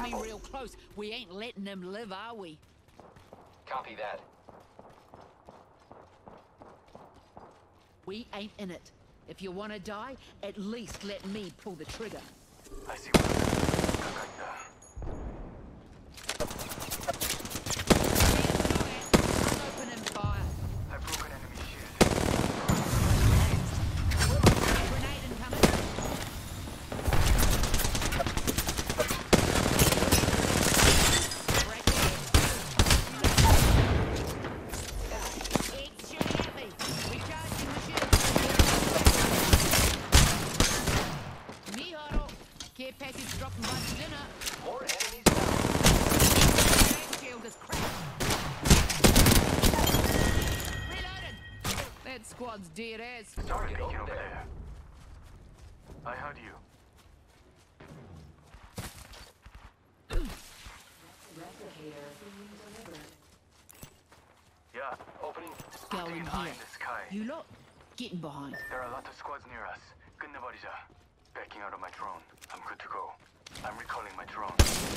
coming real close. We ain't letting them live, are we? Copy that. We ain't in it. If you want to die, at least let me pull the trigger. I see what. Opening fire. I broke an enemy shield. Grenade incoming. It's shooting at me. Recharging the shield. Miharo. Care package dropping by the dinner. More enemies down. Grenade shield is cracked. Reloading. That squad's dead ass. Target Over over there. there. I heard you. Replicator being delivered. Yeah, Opening. Go getting in high here. in the sky. You lot, getting behind. There are a lot of squads near us. 끝내버리자. Backing out of my drone. I'm good to go. I'm recalling my drone.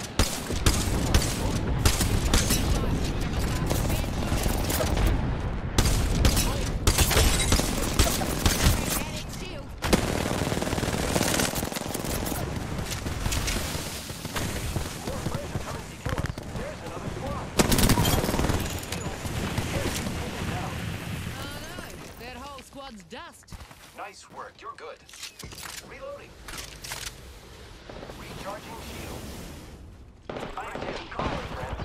That whole squad's dust. Nice work. You're good. Reloading. Recharging shield. I'm getting cover, friends.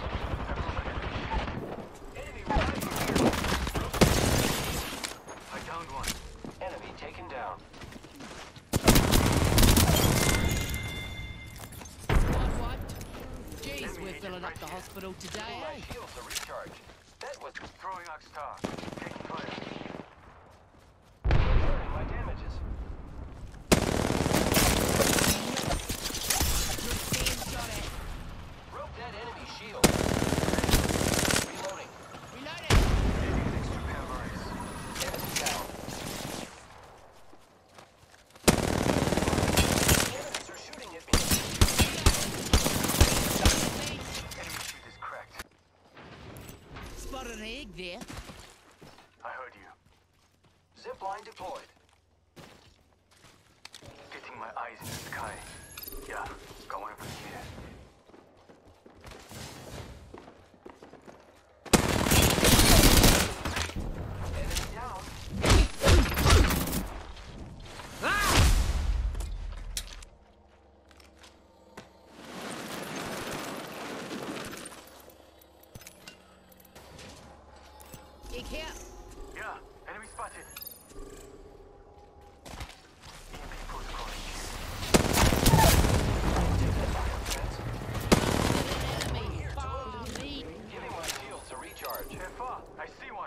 Enemy right here. I downed one. Enemy taken down. Squad wiped. Jeez, we're filling up the hospital today, Giving my eh? shields a recharge. That was Throwing Arc Star. Taking fire. repairing my damages. Being shot at. Broke that enemy shield. Reloading. Reloading. Extra pair of eyes. Enemy down. Enemies are shooting at me. Enemy shield is cracked. Spotted an egg there. I heard you. Zipline deployed. Getting my eyes in the sky. Yeah, going from here. Enemy down. Egg here. Yeah, enemy spotted. EMP post calling. Enemy. Follow me. Giving my shields a recharge. Careful, I see one.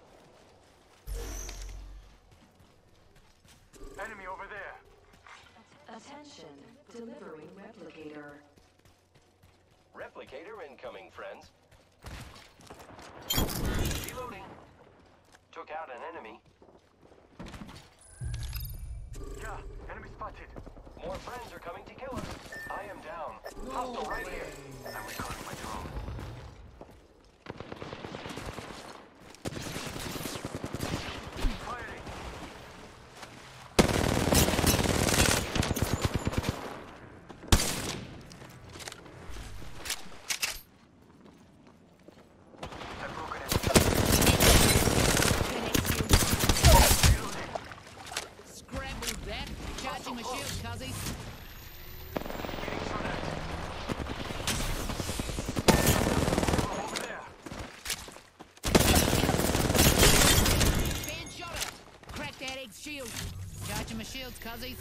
Enemy over there. Attention, delivering replicator. Replicator incoming, friends. Reloading. Took out an enemy. Yeah, enemy spotted. More friends are coming to kill us. I am down. Hostile right here. I'm recalling my drone. Firing. I broke an enemy. Scramble that. Charging my shield, cuzzies. Getting shot at. Over there. Being shot at. Crack that egg's shield. Charging my shields, cuzzies.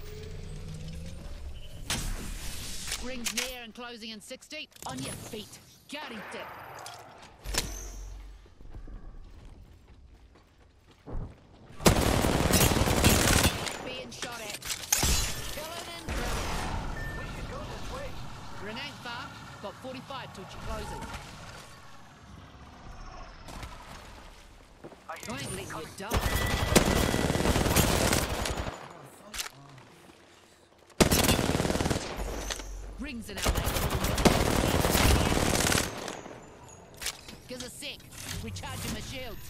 Rings near and closing in 60. On your feet. Guarding tip. Being shot at. Killing and drilling. We should go this way. Grenade far. Got 45 till you're closing. I hear I ain't letting you coming. die. Rings in our neighborhood. shields.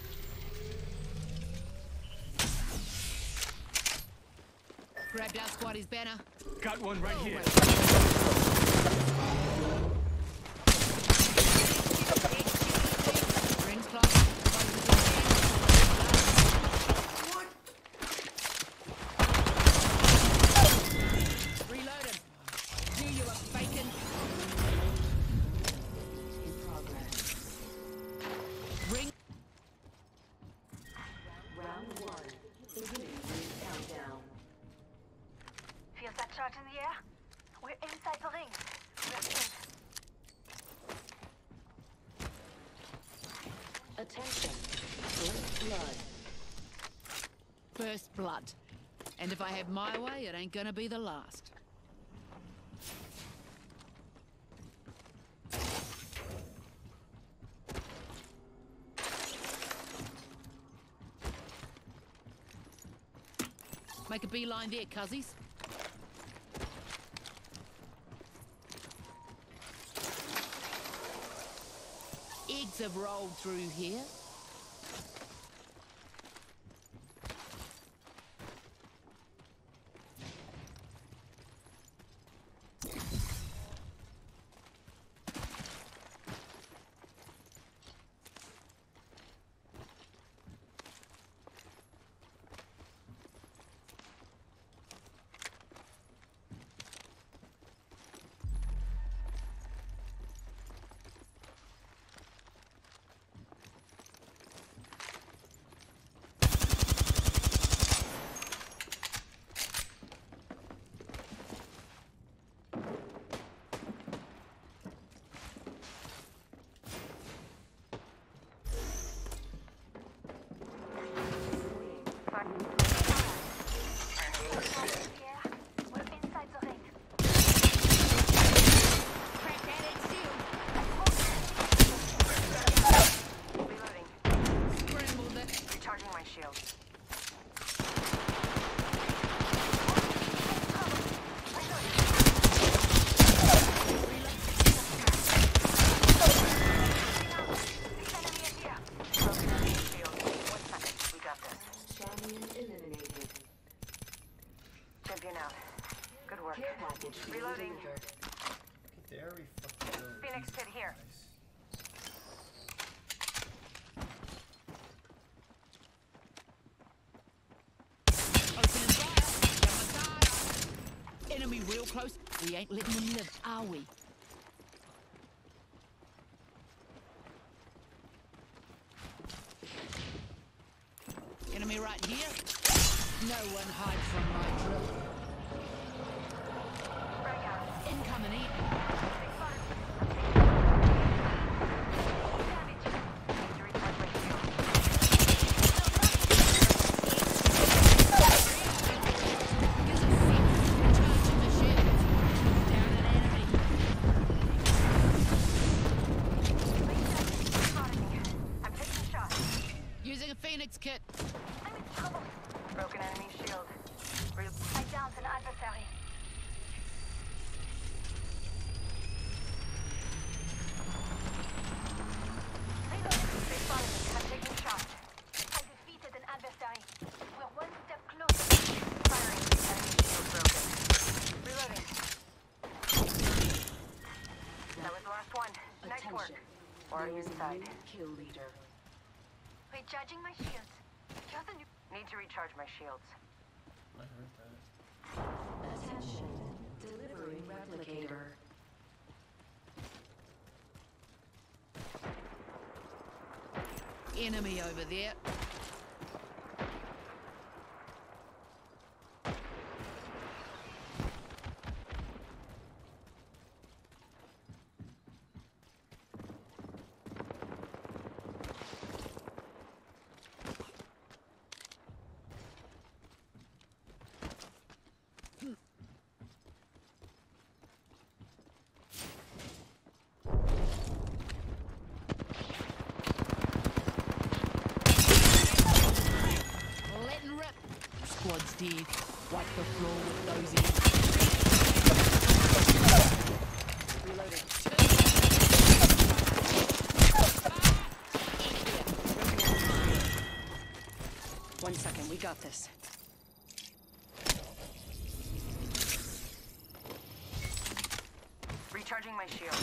Grabbed our squattie's banner. Got one right here. Rings close. Reload him. Do you a bacon? In progress. Ring. Round 1. Beginning ring countdown. Feels that charge in the air? We're inside the ring. We're safe. Attention. First blood. First blood. And if I have my way, it ain't gonna be the last. Make a beeline there, cuzzies. Eggs have rolled through here. We're inside the ring. Crack that egg shield. Reloading. Scramble that. Recharging my shield. Enemy is here. Broken enemy shield. 1 second. We got this. Champion eliminated. Champion out. Good work. Care package being Reloading. delivered. There we fucking go. Phoenix kit here. Nice. Opening fire. Down my side. Enemy real close. We ain't letting them live, are we? Enemy right here. No one hide from my drill. Frag out. Incoming in. Big fire. Damage. Need to recharge my shield. Charging the shields. Down an enemy. Spotted me. I'm taking shots. Using a Phoenix kit. I'm in trouble. Broken enemy shield. I downed an adversary. Reloading. They spotted me. I'm taking shots. I defeated an adversary. We're one step closer. Firing. Enemy shield broken. Reloading. That was the last one. Nice work. Attention. Already There is a inside. new kill leader. Recharging my shields. Just a new. Need to recharge my shields. I heard that. Attention. Delivering replicator. Enemy over there. Letting rip. Squad's dead. Wipe the floor with those in. Reloading. got this. Recharging my shield.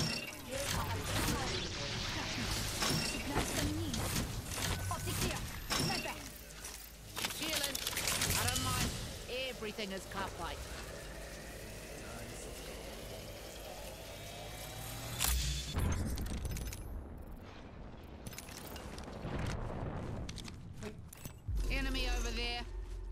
Healing. I don't mind. Everything is cupcake. Enemy over there.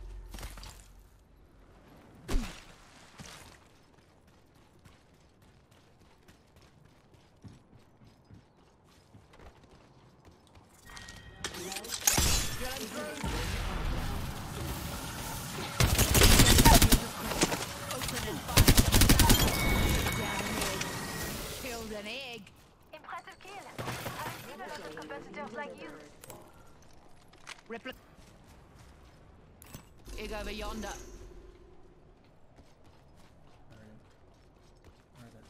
Drilling through. Open and fire. Down an egg. Killed an egg. Impressive kill. I've seen a lot of competitors like you. Egg over yonder. Where's that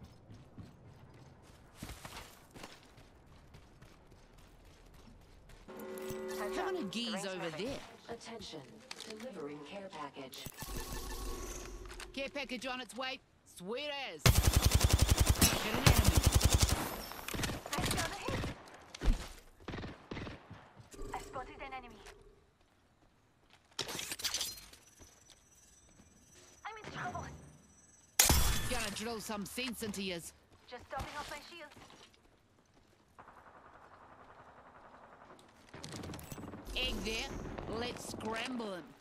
revive? How many geese over there? Attention. Delivering care package. Care package on its way. Sweet as. Get an enemy. I got a hit. I spotted an enemy. I'm in trouble. Gonna drill some sense into yous. Just topping off my shield. Egg there. Let's scramble him.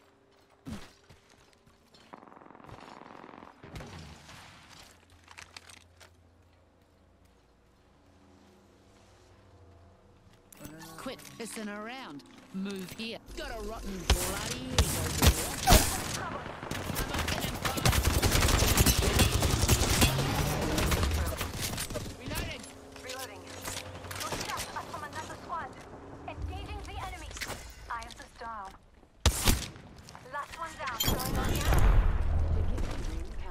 Quit pissing around. Move here. Got a rotten bloody egg over there. I'm opening fire. Reloading. Reloading. Good stuff up from another squad. Engaging the enemy. I am the star. Last one down. Going on here. Beginning ring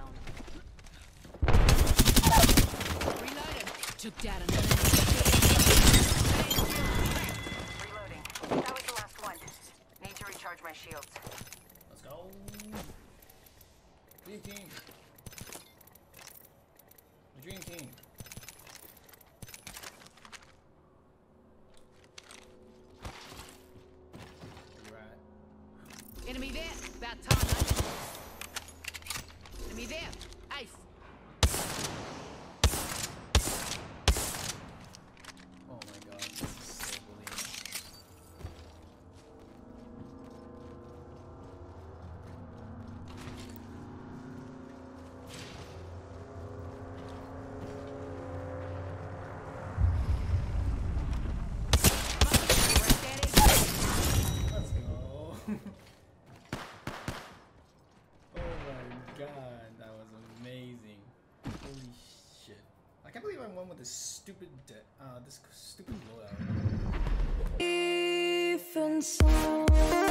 countdown. Reloading. Took down an enemy. Reloading. That was the last one. Need to recharge my shields. Let's go. Dream team. The dream team. Where you at? Enemy there. About time, eh? Enemy there. Ace. Oh my god, this is so bullying. Let's go. Oh my god, that was amazing. Holy shit. I can't believe I won with this stupid loadout. Even so